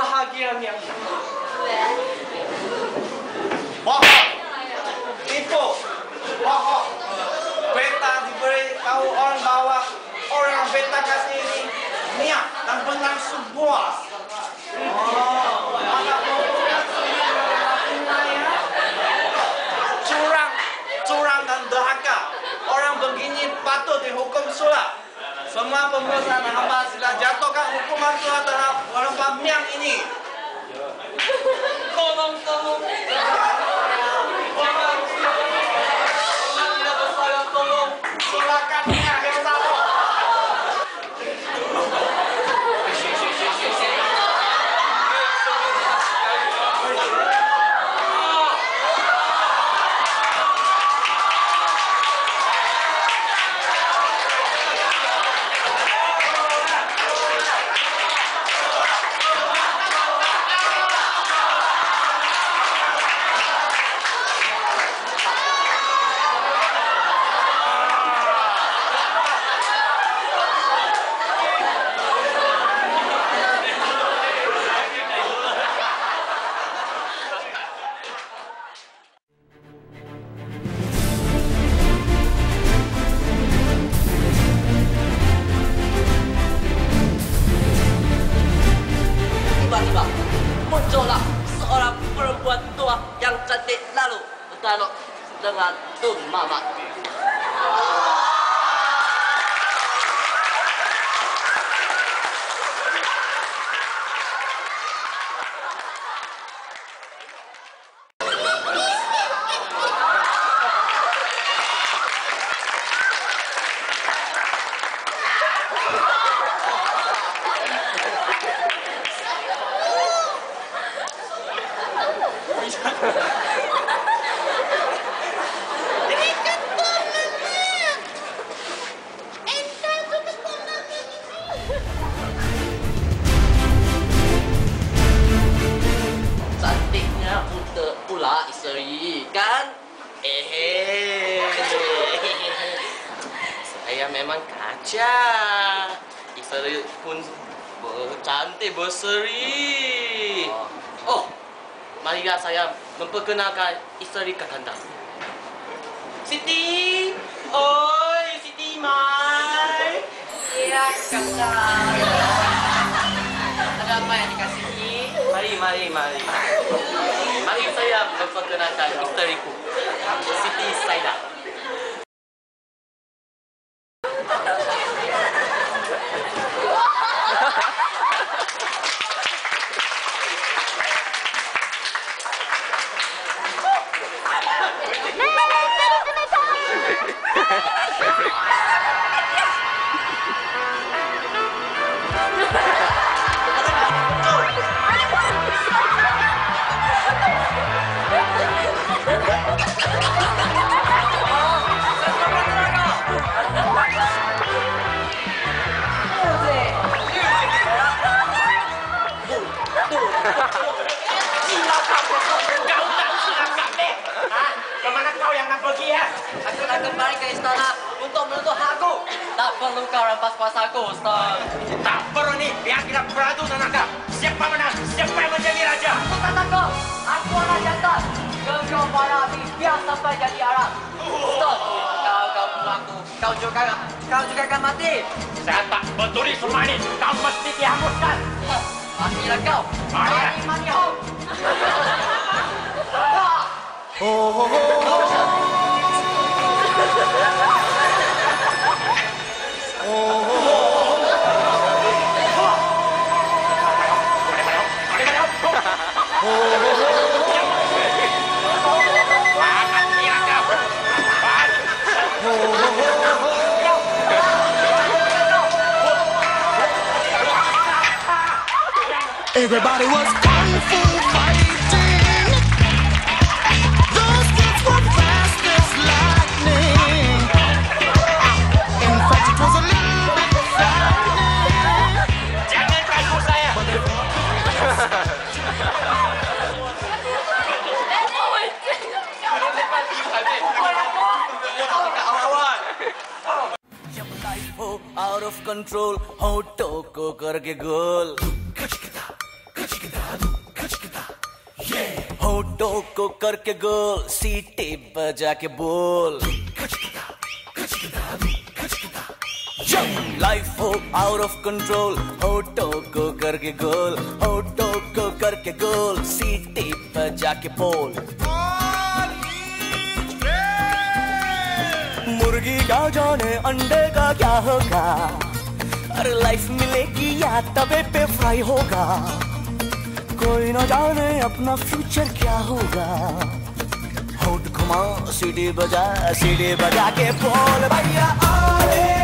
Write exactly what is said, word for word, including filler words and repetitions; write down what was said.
bahagianya. Bohong. Tipu. Bohong. Beta diberitahu orang bahwa orang yang beta kasih ini niat dan benar sebuah. Oh, anak curang, curang dan durhaka. Orang begini patut dihukum sulap. Semua pemberontakan hamba sila jatuhkan hukuman sulap terhadap orang Pamiang ini. Tolong, tolong. Tidak bersalah, tolong. Silakan dia bersalah. Tiba-tiba muncullah seorang perempuan tua yang cantik lalu berdialog dengan Tun Mamat. Cantiknya untuk pula isteri, kan? Eh, saya memang kaca. Isteri pun cantik berseri. Oh, marilah saya memperkenalkan isteri Kakanda. Siti, oi, Siti Mai. Iya, Kakanda. Ada apa yang dikasihi? Mari, mari, mari. Mari saya memperkenalkan isteriku, Siti Saida. Aku akan kembali ke istana untuk menuntut hakku. Tak perlu kau rampas kuasaku, Ustaz. Tak perlu ni, biar kita beradu tenaga. Siapa menang, siapa yang menjadi raja. Aku katakan, aku anak jantan. Genggam para api, biar sampai jadi Arab. Ustaz, kau kau aku, kau juga kau juga akan mati. Saya tak peduli semua ini. Kau mesti dihanguskan. Matilah kau. Mari. Mati, mati, hong. Oh, oh, oh, oh. Everybody was kung fu fighting. Those kids were fast as lightning. In fact, it was a little bit frightening. Jangan ragu saya. जब life हो out of control, होठों को करके गोल होठों को करके गोल, सीटी बजा के बोल। लाइफ हो आउट ऑफ कंट्रोल, होठों को करके गोल, होठों को करके गोल, सीटी बजा के बोल। मुर्गी क्या जाने अंडे का क्या होगा, अरे लाइफ मिलेगी या तवे पे फ्राई होगा, कोई ना जाने अपना फ्यूचर क्या होगा। होठ घुमा, सीटी बजा, सीटी बजा के बोल भैया आए।